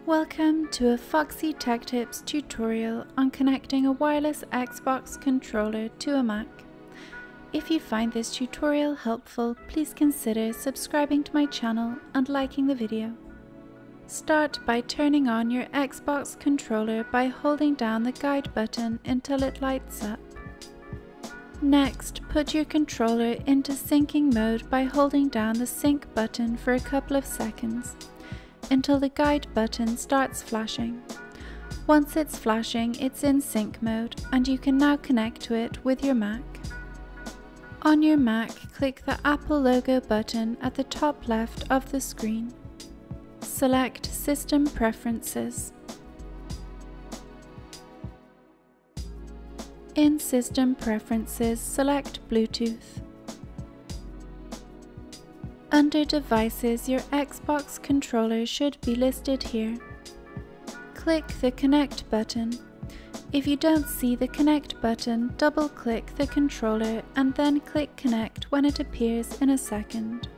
Welcome to a Foxy Tech Tips tutorial on connecting a wireless Xbox controller to a Mac. If you find this tutorial helpful, please consider subscribing to my channel and liking the video. Start by turning on your Xbox controller by holding down the guide button until it lights up. Next, put your controller into syncing mode by holding down the sync button for a couple of seconds, until the guide button starts flashing. Once it's flashing, it's in sync mode and you can now connect to it with your Mac. On your Mac, click the Apple logo button at the top left of the screen. Select System Preferences. In System Preferences, select Bluetooth. Under Devices, your Xbox controller should be listed here. Click the Connect button. If you don't see the Connect button, double-click the controller and then click Connect when it appears in a second.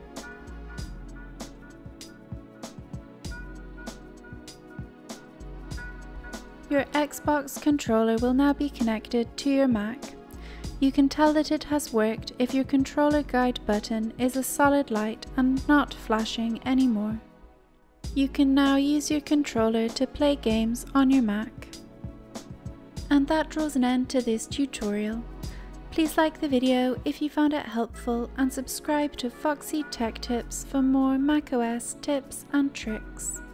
Your Xbox controller will now be connected to your Mac. You can tell that it has worked if your controller guide button is a solid light and not flashing anymore. You can now use your controller to play games on your Mac. And that draws an end to this tutorial. Please like the video if you found it helpful and subscribe to Foxy Tech Tips for more macOS tips and tricks.